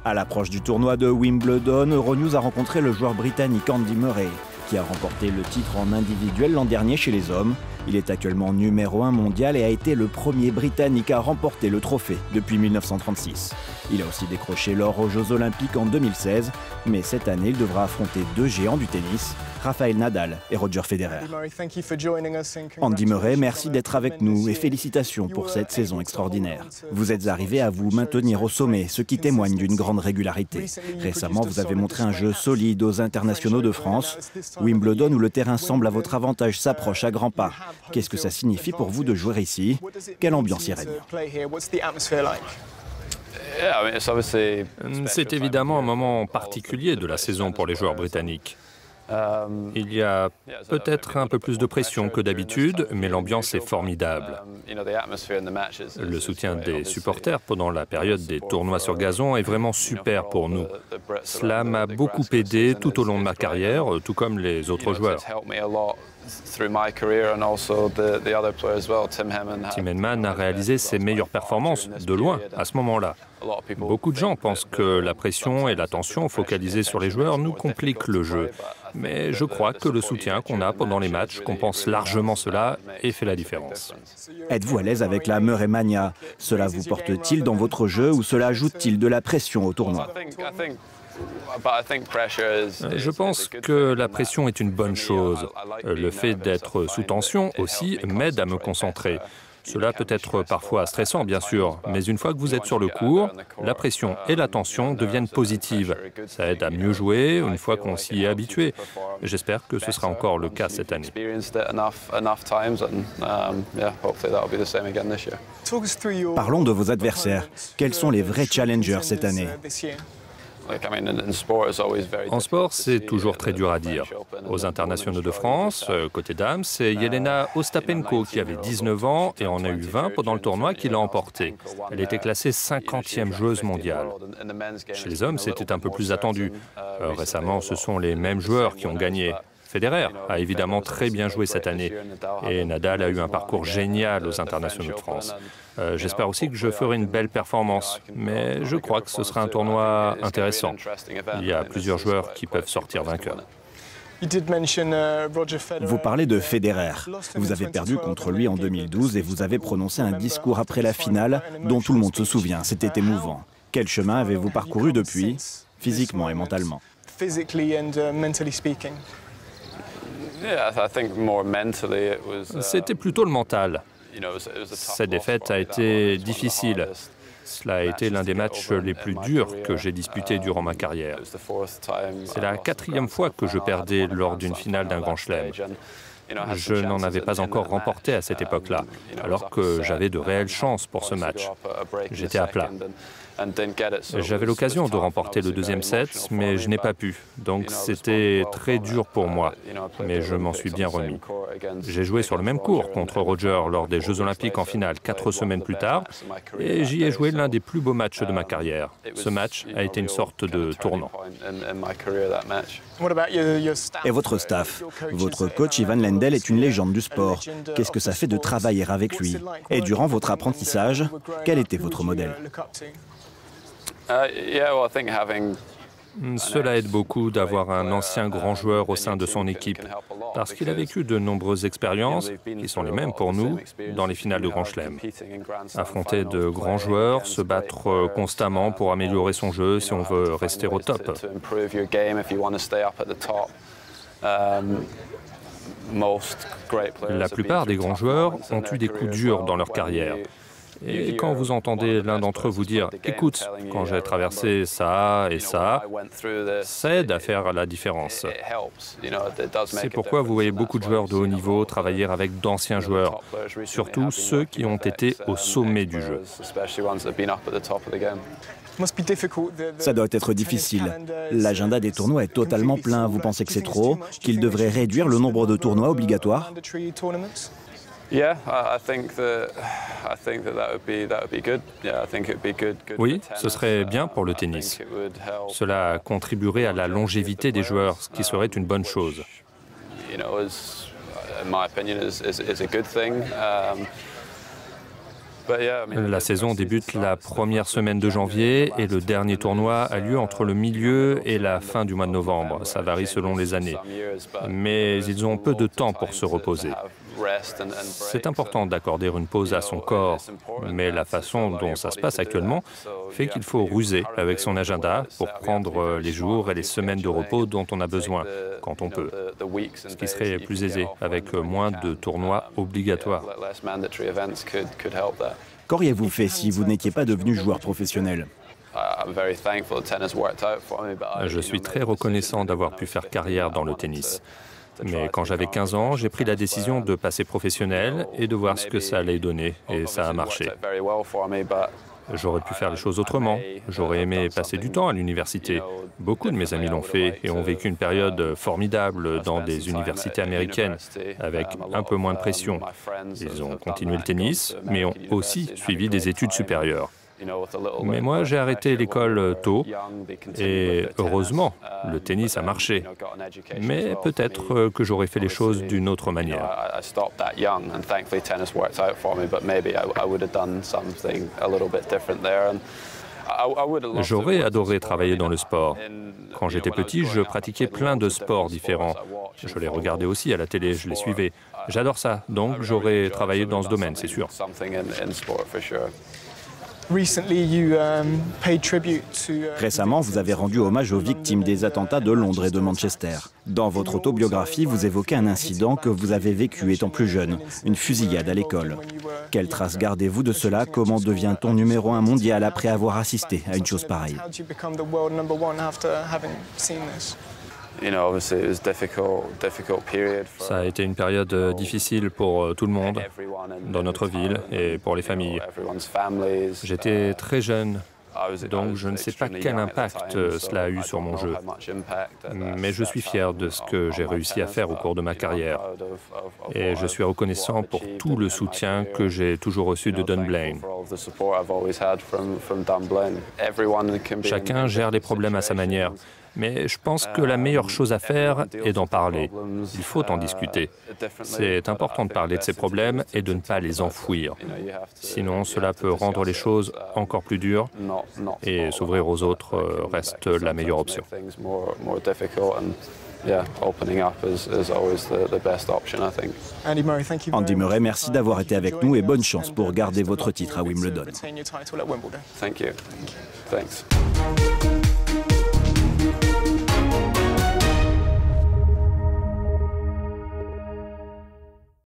À l'approche du tournoi de Wimbledon, Euronews a rencontré le joueur britannique Andy Murray, qui a remporté le titre en individuel l'an dernier chez les hommes. Il est actuellement numéro 1 mondial et a été le premier Britannique à remporter le trophée depuis 1936. Il a aussi décroché l'or aux Jeux Olympiques en 2016, mais cette année, il devra affronter deux géants du tennis, Rafael Nadal et Roger Federer. Andy Murray, merci d'être avec nous et félicitations pour cette saison extraordinaire. Vous êtes arrivé à vous maintenir au sommet, ce qui témoigne d'une grande régularité. Récemment, vous avez montré un jeu solide aux internationaux de France. Wimbledon, où le terrain semble à votre avantage, s'approche à grands pas. Qu'est-ce que ça signifie pour vous de jouer ici? Quelle ambiance y règne? C'est évidemment un moment particulier de la saison pour les joueurs britanniques. Il y a peut-être un peu plus de pression que d'habitude, mais l'ambiance est formidable. Le soutien des supporters pendant la période des tournois sur gazon est vraiment super pour nous. Cela m'a beaucoup aidé tout au long de ma carrière, tout comme les autres joueurs. Tim Henman a réalisé ses meilleures performances, de loin, à ce moment-là. Beaucoup de gens pensent que la pression et la tension focalisées sur les joueurs nous compliquent le jeu. Mais je crois que le soutien qu'on a pendant les matchs compense largement cela et fait la différence. Êtes-vous à l'aise avec la Murray Mania? Cela vous porte-t-il dans votre jeu ou cela ajoute-t-il de la pression au tournoi? Je pense que la pression est une bonne chose. Le fait d'être sous tension aussi m'aide à me concentrer. Cela peut être parfois stressant, bien sûr, mais une fois que vous êtes sur le court, la pression et la tension deviennent positives. Ça aide à mieux jouer une fois qu'on s'y est habitué. J'espère que ce sera encore le cas cette année. Parlons de vos adversaires. Quels sont les vrais challengers cette année? En sport, c'est toujours très dur à dire. Aux internationaux de France, côté dames, c'est Jelena Ostapenko qui avait 19 ans et en a eu 20 pendant le tournoi qui l'a emporté. Elle était classée 50e joueuse mondiale. Chez les hommes, c'était un peu plus attendu. Récemment, ce sont les mêmes joueurs qui ont gagné. Federer a évidemment très bien joué cette année et Nadal a eu un parcours génial aux internationaux de France. J'espère aussi que je ferai une belle performance, mais je crois que ce sera un tournoi intéressant. Il y a plusieurs joueurs qui peuvent sortir vainqueurs. Vous parlez de Federer. Vous avez perdu contre lui en 2012 et vous avez prononcé un discours après la finale dont tout le monde se souvient. C'était émouvant. Quel chemin avez-vous parcouru depuis, physiquement et mentalement? C'était plutôt le mental. Cette défaite a été difficile. Cela a été l'un des matchs les plus durs que j'ai disputés durant ma carrière. C'est la 4e fois que je perdais lors d'une finale d'un Grand Chelem. Je n'en avais pas encore remporté à cette époque-là, alors que j'avais de réelles chances pour ce match. J'étais à plat. J'avais l'occasion de remporter le deuxième set, mais je n'ai pas pu. Donc c'était très dur pour moi, mais je m'en suis bien remis. J'ai joué sur le même court contre Roger lors des Jeux Olympiques en finale 4 semaines plus tard, et j'y ai joué l'un des plus beaux matchs de ma carrière. Ce match a été une sorte de tournant. Et votre staff? Votre coach Ivan Lendl est une légende du sport. Qu'est-ce que ça fait de travailler avec lui? Et durant votre apprentissage, quel était votre modèle? Cela aide beaucoup d'avoir un ancien grand joueur au sein de son équipe, parce qu'il a vécu de nombreuses expériences, qui sont les mêmes pour nous, dans les finales de Grand Chelem. Affronter de grands joueurs, se battre constamment pour améliorer son jeu si on veut rester au top. La plupart des grands joueurs ont eu des coups durs dans leur carrière. Et quand vous entendez l'un d'entre eux vous dire « Écoute, quand j'ai traversé ça et ça », ça aide à faire la différence. C'est pourquoi vous voyez beaucoup de joueurs de haut niveau travailler avec d'anciens joueurs, surtout ceux qui ont été au sommet du jeu. Ça doit être difficile. L'agenda des tournois est totalement plein. Vous pensez que c'est trop? Qu'il devrait réduire le nombre de tournois obligatoires? Oui, ce serait bien pour le tennis. Cela contribuerait à la longévité des joueurs, ce qui serait une bonne chose. La saison débute la première semaine de janvier et le dernier tournoi a lieu entre le milieu et la fin du mois de novembre. Ça varie selon les années. Mais ils ont peu de temps pour se reposer. C'est important d'accorder une pause à son corps, mais la façon dont ça se passe actuellement fait qu'il faut ruser avec son agenda pour prendre les jours et les semaines de repos dont on a besoin, quand on peut. Ce qui serait plus aisé, avec moins de tournois obligatoires. Qu'auriez-vous fait si vous n'étiez pas devenu joueur professionnel? Je suis très reconnaissant d'avoir pu faire carrière dans le tennis. Mais quand j'avais 15 ans, j'ai pris la décision de passer professionnel et de voir ce que ça allait donner, et ça a marché. J'aurais pu faire les choses autrement. J'aurais aimé passer du temps à l'université. Beaucoup de mes amis l'ont fait et ont vécu une période formidable dans des universités américaines, avec un peu moins de pression. Ils ont continué le tennis, mais ont aussi suivi des études supérieures. Mais moi, j'ai arrêté l'école tôt et heureusement, le tennis a marché. Mais peut-être que j'aurais fait les choses d'une autre manière. J'aurais adoré travailler dans le sport. Quand j'étais petit, je pratiquais plein de sports différents. Je les regardais aussi à la télé, je les suivais. J'adore ça, donc j'aurais travaillé dans ce domaine, c'est sûr. Récemment, vous avez rendu hommage aux victimes des attentats de Londres et de Manchester. Dans votre autobiographie, vous évoquez un incident que vous avez vécu étant plus jeune, une fusillade à l'école. Quelles traces gardez-vous de cela? Comment devient-on numéro 1 mondial après avoir assisté à une chose pareille? Ça a été une période difficile pour tout le monde, dans notre ville et pour les familles. J'étais très jeune, donc je ne sais pas quel impact cela a eu sur mon jeu. Mais je suis fier de ce que j'ai réussi à faire au cours de ma carrière. Et je suis reconnaissant pour tout le soutien que j'ai toujours reçu de Don Blaine. Chacun gère les problèmes à sa manière. Mais je pense que la meilleure chose à faire est d'en parler. Il faut en discuter. C'est important de parler de ces problèmes et de ne pas les enfouir. Sinon, cela peut rendre les choses encore plus dures et s'ouvrir aux autres reste la meilleure option. Andy Murray, merci d'avoir été avec nous et bonne chance pour garder votre titre à Wimbledon. Thanks.